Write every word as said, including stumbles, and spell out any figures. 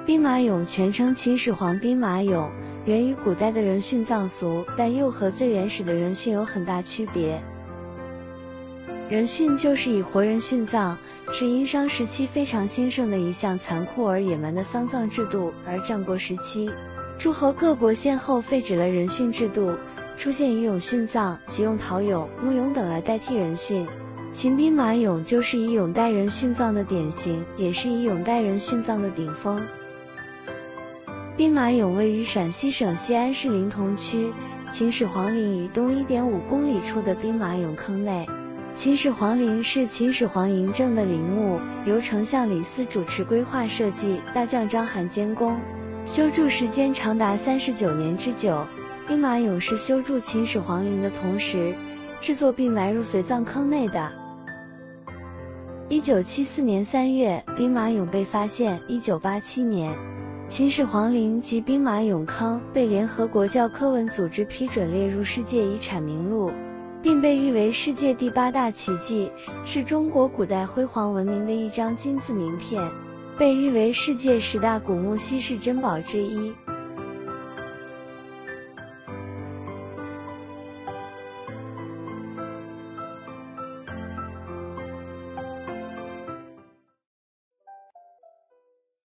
兵马俑全称秦始皇兵马俑，源于古代的人殉葬俗，但又和最原始的人殉有很大区别。人殉就是以活人殉葬，是殷商时期非常兴盛的一项残酷而野蛮的丧葬制度，而战国时期，诸侯各国先后废止了人殉制度，出现以俑殉葬，即用陶俑、木俑等来代替人殉。秦兵马俑就是以俑代人殉葬的典型，也是以俑代人殉葬的顶峰。兵马俑位于陕西省西安市临潼区秦始皇陵以东 一点五公里处的兵马俑坑内。秦始皇陵是秦始皇嬴政的陵墓，由丞相李斯主持规划设计，大将章邯监工，修筑时间长达三十九年之久。兵马俑是修筑秦始皇陵的同时制作并埋入随葬坑内的。一九七四年三月，兵马俑被发现。一九八七年，秦始皇陵及兵马俑坑被联合国教科文组织批准列入世界遗产名录，并被誉为世界第八大奇迹，是中国古代辉煌文明的一张金字名片，被誉为世界十大古墓稀世珍宝之一。